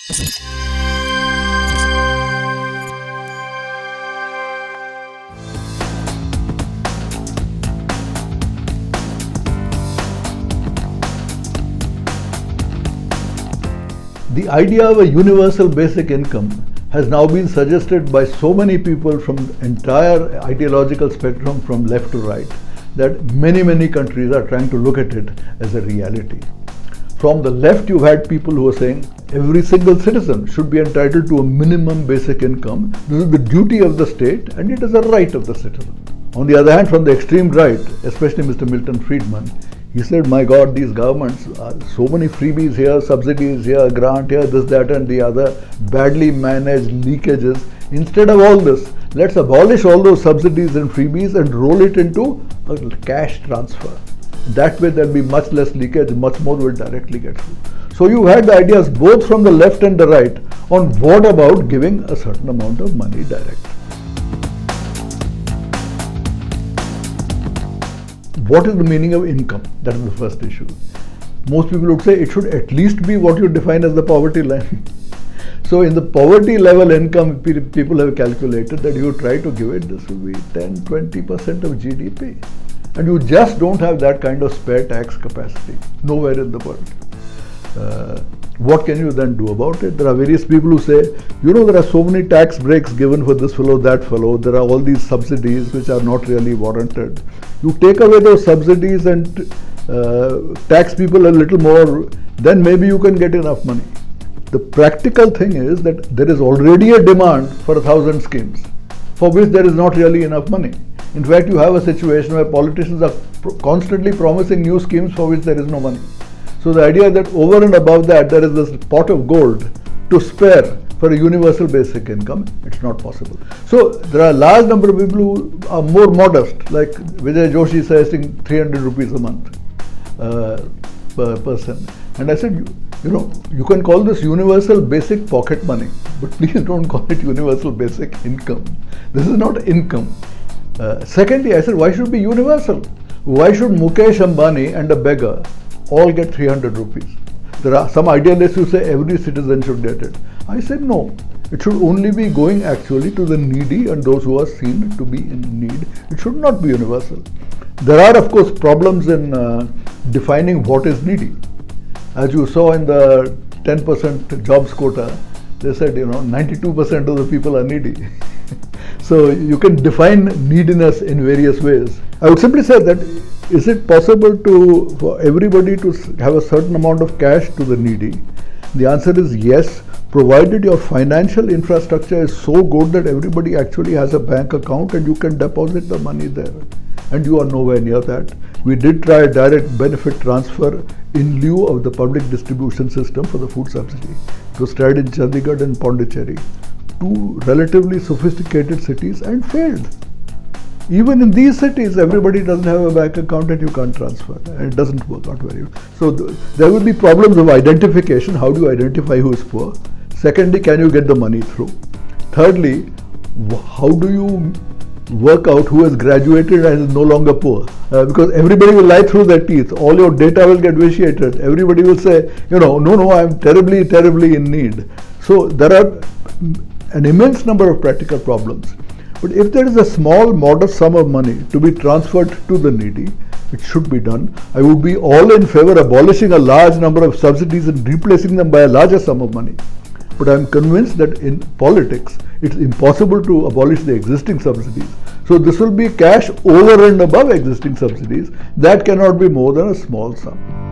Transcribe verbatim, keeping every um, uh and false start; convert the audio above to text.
The idea of a universal basic income has now been suggested by so many people from the entire ideological spectrum from left to right that many, many countries are trying to look at it as a reality. From the left, you've had people who are saying every single citizen should be entitled to a minimum basic income. This is the duty of the state and it is a right of the citizen. On the other hand, from the extreme right, especially Mister Milton Friedman, he said, my God, these governments, are so many freebies here, subsidies here, grant here, this, that and the other, badly managed leakages. Instead of all this, let's abolish all those subsidies and freebies and roll it into a cash transfer. That way there'll be much less leakage, much more will directly get through. So you had the ideas both from the left and the right on what about giving a certain amount of money direct. What is the meaning of income? That is the first issue. Most people would say it should at least be what you define as the poverty line. So in the poverty level income, people have calculated that you try to give it, this will be ten to twenty percent of G D P. And you just don't have that kind of spare tax capacity, nowhere in the world. Uh, what can you then do about it? There are various people who say, you know, there are so many tax breaks given for this fellow, that fellow. There are all these subsidies which are not really warranted. You take away those subsidies and uh, tax people a little more, then maybe you can get enough money. The practical thing is that there is already a demand for a thousand schemes for which there is not really enough money. In fact, you have a situation where politicians are pr constantly promising new schemes for which there is no money. So the idea that over and above that there is this pot of gold to spare for a universal basic income, it's not possible. So there are a large number of people who are more modest, like Vijay Joshi suggesting three hundred rupees a month uh, per person. And I said, you, you know, you can call this universal basic pocket money, but please don't call it universal basic income. This is not income. Uh, secondly, I said, why should it be universal? Why should Mukesh Ambani and a beggar all get three hundred rupees? There are some idealists who say every citizen should get it. I said no, it should only be going actually to the needy and those who are seen to be in need. It should not be universal. There are of course problems in uh, defining what is needy. As you saw in the ten percent jobs quota, they said, you know, ninety-two percent of the people are needy. So you can define neediness in various ways. I would simply say that, is it possible to for everybody to have a certain amount of cash to the needy? The answer is yes, provided your financial infrastructure is so good that everybody actually has a bank account and you can deposit the money there. And you are nowhere near that. We did try a direct benefit transfer in lieu of the public distribution system for the food subsidy. It was tried in Chandigarh and Pondicherry, two relatively sophisticated cities, and failed. Even in these cities, everybody doesn't have a bank account and you can't transfer. And it doesn't work out very well. So th there will be problems of identification. How do you identify who is poor? Secondly, can you get the money through? Thirdly, how do you work out who has graduated and is no longer poor? Uh, because everybody will lie through their teeth. All your data will get vitiated. Everybody will say, you know, no, no, I'm terribly, terribly in need. So there are an immense number of practical problems. But if there is a small, modest sum of money to be transferred to the needy, it should be done. I would be all in favor of abolishing a large number of subsidies and replacing them by a larger sum of money. But I am convinced that in politics, it's impossible to abolish the existing subsidies. So this will be cash over and above existing subsidies. That cannot be more than a small sum.